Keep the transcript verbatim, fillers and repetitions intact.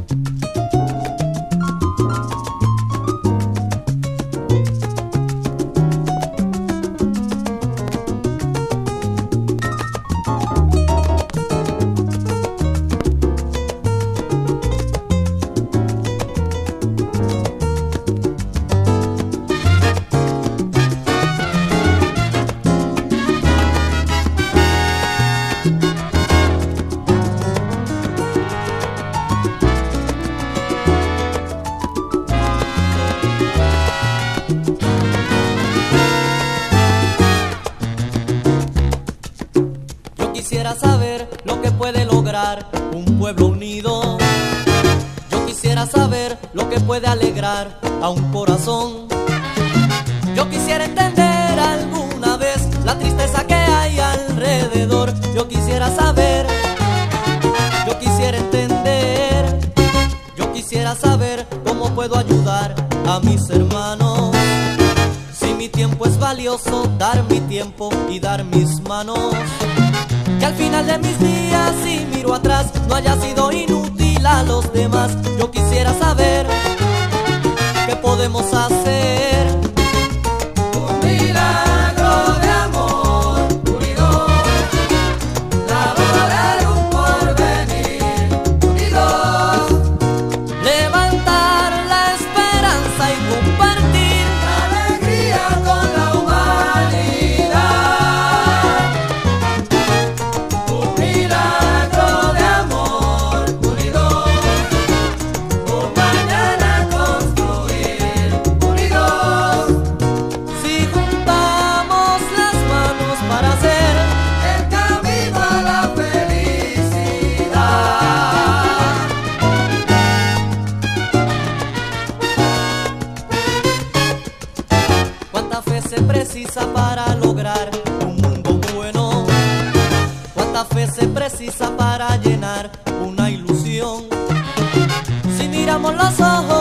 Quisiera saber lo que puede lograr un pueblo unido. Yo quisiera saber lo que puede alegrar a un corazón. Yo quisiera entender alguna vez la tristeza que hay alrededor. Yo quisiera saber, yo quisiera entender. Yo quisiera saber cómo puedo ayudar a mis hermanos. Si mi tiempo es valioso, dar mi tiempo y dar mis manos. Que al final de mis días, si miro atrás, no haya sido inútil a los demás. Yo quisiera saber qué podemos hacer. Un milagro de amor unidos, laborar un porvenir unidos, Levantar la esperanza y compartir la alegría con la humanidad. Un milagro de amor unidos, un mañana construir unidos. si juntamos las manos para hacer El camino a la felicidad. cuánta fe se precisa para lograr un mundo bueno. Cuánta fe se precisa para llenar una ilusión. Si miramos los ojos